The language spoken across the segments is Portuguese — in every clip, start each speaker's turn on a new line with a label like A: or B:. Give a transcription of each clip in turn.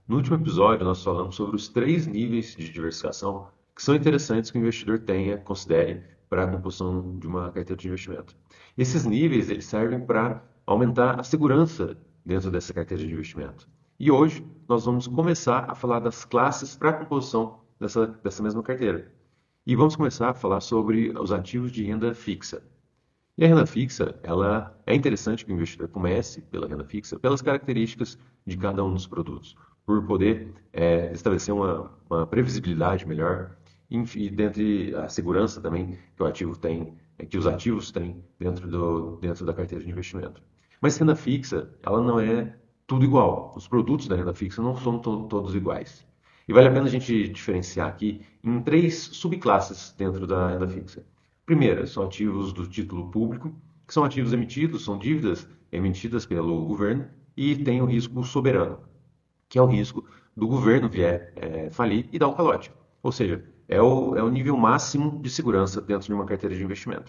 A: No último episódio, nós falamos sobre os três níveis de diversificação que são interessantes que o investidor tenha, considere para a composição de uma carteira de investimento. Esses níveis eles servem para aumentar a segurança dentro dessa carteira de investimento. E hoje nós vamos começar a falar das classes para a composição dessa mesma carteira. E vamos começar a falar sobre os ativos de renda fixa. E a renda fixa, ela é interessante que o investidor comece pela renda fixa, pelas características de cada um dos produtos, por poder estabelecer uma previsibilidade melhor e dentre a segurança também que o ativo tem, que os ativos têm dentro da carteira de investimento. Mas renda fixa, ela não é tudo igual. Os produtos da renda fixa não são todos iguais. E vale a pena a gente diferenciar aqui em três subclasses dentro da renda fixa. Primeira, são ativos do título público, que são ativos emitidos, são dívidas emitidas pelo governo e tem o risco soberano, que é o risco do governo vier falir e dar o calote. Ou seja, é o nível máximo de segurança dentro de uma carteira de investimento.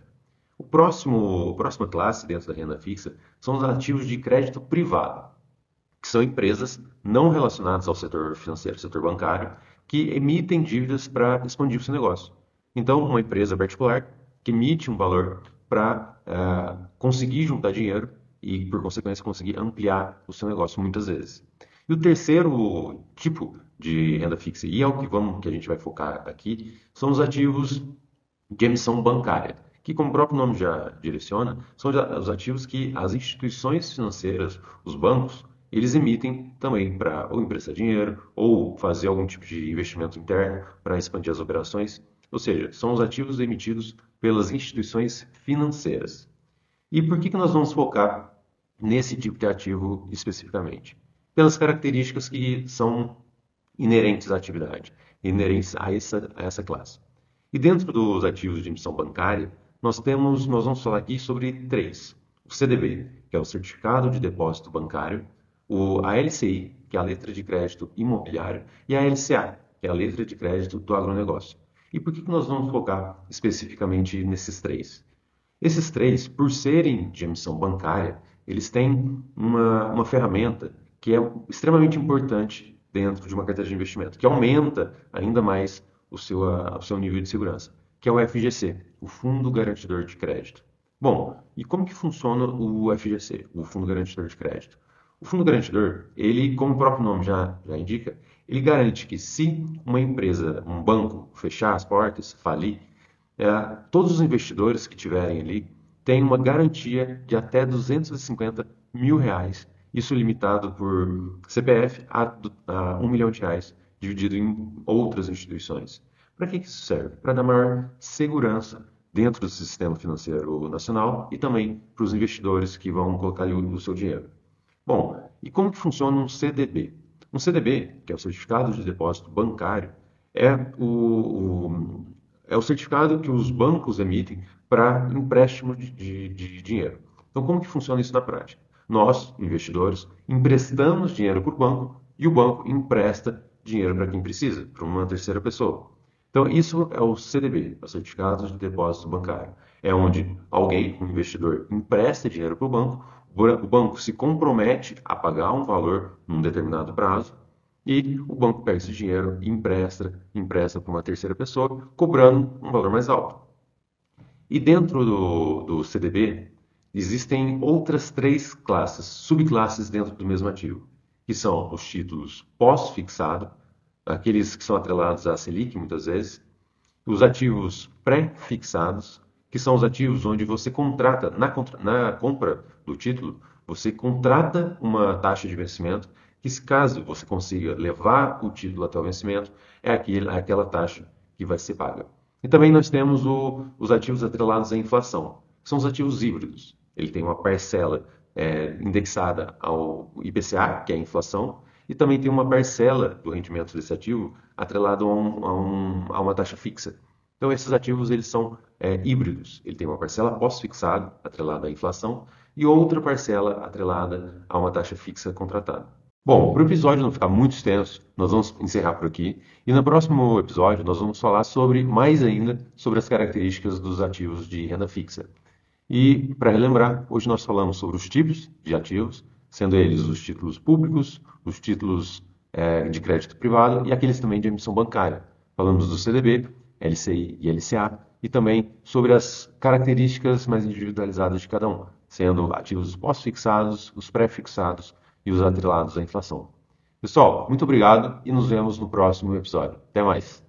A: A próxima classe dentro da renda fixa são os ativos de crédito privado, que são empresas não relacionadas ao setor financeiro, setor bancário, que emitem dívidas para expandir o seu negócio. Então, uma empresa particular que emite um valor para conseguir juntar dinheiro e, por consequência, conseguir ampliar o seu negócio muitas vezes. E o terceiro tipo de renda fixa, e é o que a gente vai focar aqui, são os ativos de emissão bancária, que, como o próprio nome já direciona, são os ativos que as instituições financeiras, os bancos, eles emitem também para ou emprestar dinheiro ou fazer algum tipo de investimento interno para expandir as operações. Ou seja, são os ativos emitidos pelas instituições financeiras. E por que nós vamos focar nesse tipo de ativo especificamente? Pelas características que são inerentes à atividade, inerentes a essa classe. E dentro dos ativos de emissão bancária, nós vamos falar aqui sobre três. O CDB, que é o Certificado de Depósito Bancário, a LCI, que é a letra de crédito imobiliário, e a LCA, que é a letra de crédito do agronegócio. E por que nós vamos focar especificamente nesses três? Esses três, por serem de emissão bancária, eles têm uma ferramenta que é extremamente importante dentro de uma carteira de investimento, que aumenta ainda mais o seu nível de segurança, que é o FGC, o Fundo Garantidor de Crédito. Bom, e como que funciona o FGC, o Fundo Garantidor de Crédito? O Fundo Garantidor, ele, como o próprio nome já indica, ele garante que se uma empresa, um banco, fechar as portas, falir, todos os investidores que tiverem ali têm uma garantia de até R$ 250 mil, isso limitado por CPF a R$ 1 milhão, dividido em outras instituições. Para que isso serve? Para dar maior segurança dentro do sistema financeiro nacional e também para os investidores que vão colocar ali o seu dinheiro. Bom, e como que funciona um CDB? Um CDB, que é o Certificado de Depósito Bancário, é o certificado que os bancos emitem para empréstimo de dinheiro. Então, como que funciona isso na prática? Nós, investidores, emprestamos dinheiro para o banco e o banco empresta dinheiro para quem precisa, para uma terceira pessoa. Então, isso é o CDB, o Certificado de Depósito Bancário. É onde alguém, um investidor, empresta dinheiro para o banco se compromete a pagar um valor num determinado prazo e o banco pega esse dinheiro e empresta para uma terceira pessoa, cobrando um valor mais alto. E dentro do CDB, existem outras três classes, subclasses dentro do mesmo ativo, que são os títulos pós-fixado, aqueles que são atrelados à Selic muitas vezes, os ativos pré-fixados, que são os ativos onde você contrata, na compra do título, você contrata uma taxa de vencimento, que se caso você consiga levar o título até o vencimento, é aquela taxa que vai ser paga. E também nós temos os ativos atrelados à inflação, que são os ativos híbridos. Ele tem uma parcela indexada ao IPCA, que é a inflação, e também tem uma parcela do rendimento desse ativo atrelado a uma taxa fixa. Então, esses ativos eles são híbridos. Ele tem uma parcela pós-fixada, atrelada à inflação, e outra parcela atrelada a uma taxa fixa contratada. Bom, para o episódio não ficar muito extenso, nós vamos encerrar por aqui. E no próximo episódio nós vamos falar mais ainda sobre as características dos ativos de renda fixa. E, para relembrar, hoje nós falamos sobre os tipos de ativos, sendo eles os títulos públicos, os títulos de crédito privado e aqueles também de emissão bancária. Falamos do CDB, LCI e LCA, e também sobre as características mais individualizadas de cada um, sendo ativos pós-fixados, os pré-fixados e os atrelados à inflação. Pessoal, muito obrigado e nos vemos no próximo episódio. Até mais!